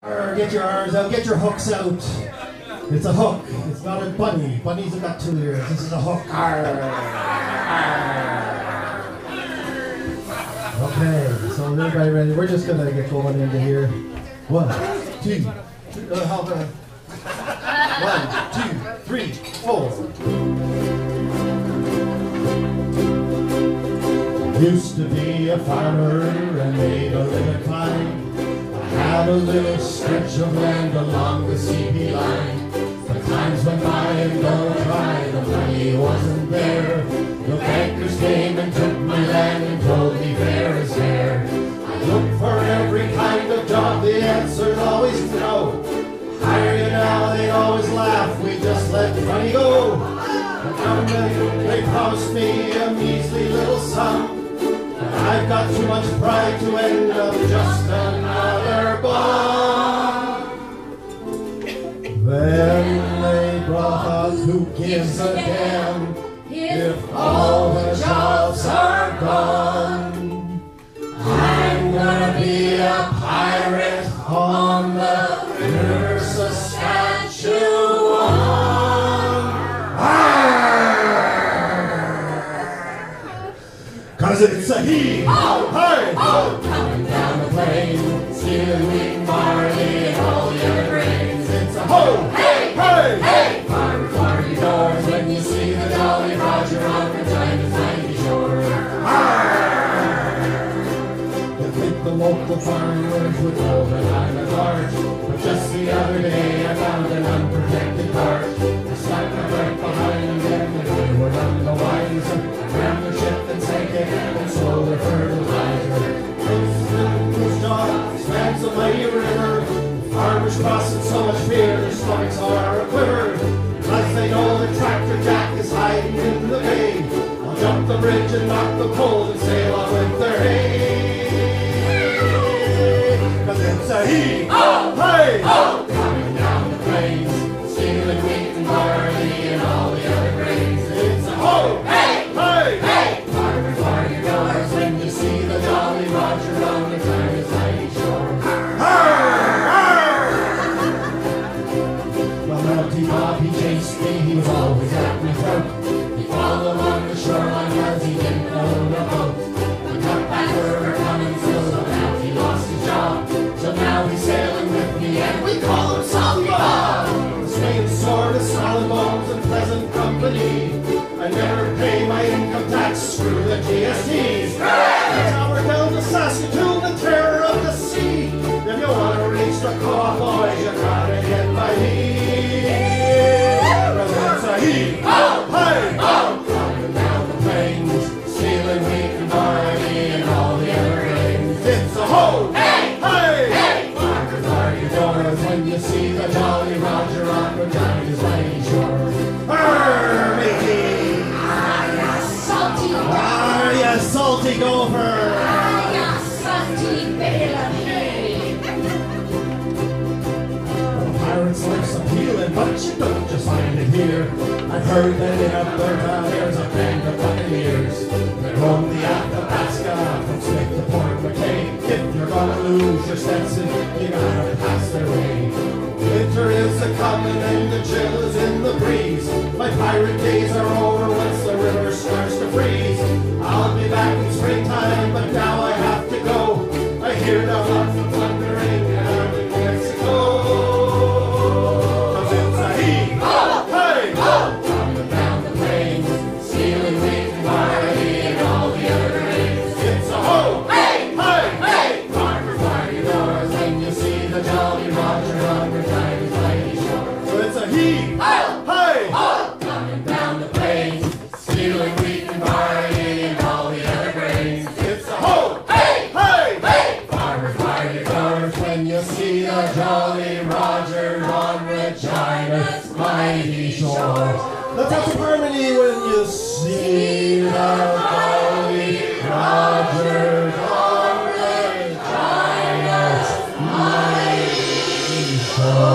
Get your arms out, get your hooks out. It's a hook, it's not a bunny. Bunnies have got 2 ears, this is a hook. Okay, so everybody ready? We're just gonna get going into here. 1, 2, 1, 2, 3, 4. Used to be a farmer and made a living fine. Had a little stretch of land along the CP line. But times went by and no try, the money wasn't there. The bankers came and took my land and told me fair is fair. I looked for every kind of job, the answer's always no. Hire you now, they'd always laugh, we just let money go. The government, they promised me a measly little sum. I've got too much pride to end up just another bum. Then they brought us who gives a damn if all the jobs are gone. I'm gonna be a pirate on the river Saskatchewan. 'Cause it's a he, ho, hey, ho, coming down the plain, stealing wheat and barley and all the other grains. It's a ho, hey, hey, hey, farmer, farmer doors when you see the Jolly Roger on Regina's mighty shore. You think the local farmers would know that I'm at large, but just the other day I found an unprotected cart. I stuck my right behind them and they were none the wiser. Ran the ship and sank it and sold their fertilizer. Those dogs swam the mighty river. Farmers crossing so much fear, their stomachs are a quiver. As they know the tractor jack is hiding in the bay, I'll jump the bridge and knock the pole and sail on with their hay. 'Cause it's a he, oh, hey, oh, coming down the plains, stealing wheat and barley and all the other grains. It's a ho, hey, hey, hey, farmer, bar your doors when you see the Jolly Roger on the China's mighty shore. Well, Melty Bob, he chased me, he was always at my throat. He followed along the shoreline cause he didn't own a boat. The cutbackers were coming still, so now he lost his job. So now he's sailing with me and we call him Salty Bob. Swinging sword is solid bones and pleasant company. I never pay my income tax, screw the GSTs. That's how we're down to Saskatchewan, the terror of the sea. If you want to reach the co-op, boys, you gotta get by me. 'Cause it's a he, oh, hey, oh, coming down the plains, stealing wheat and barley and all the other grains. It's a ho, hey, hey, hey, farmers are your doors when you see the Jolly Roger on Regina's mighty shore. Arr, matey! Ah, you salty gopher! Ah, you salty bale of hay! Well, pirates life's appealing, but you don't just find it here. I've heard that in Alberta there's a band of buccaneers that roam the Athabasca from Smith to Port McKay. If you're gonna lose your Stetson, you gotta pass their way. Winter is a-comin' and the chill is in the breeze. My pirate days are over once the river starts to freeze. I'll be back in springtime, but now I have to go. I hear the lots of thundering out in Mexico. 'Cause it's a he, oh, hey, oh, coming down the plains, stealing wheat and barley and all the other grains. It's a ho, hey, hey, hey, farmers bar your doors when you see the Jolly Roger on Regina's mighty shore. So it's a he, oh, hey, oh, coming down the plains, stealing wheat and barley and all the other grains. It's a ho, hey, hey, hey, farmers bar your doors when you see the Jolly Roger on Regina's mighty shore. Let's have some harmony when you see the Jolly Roger on Regina's mighty shore.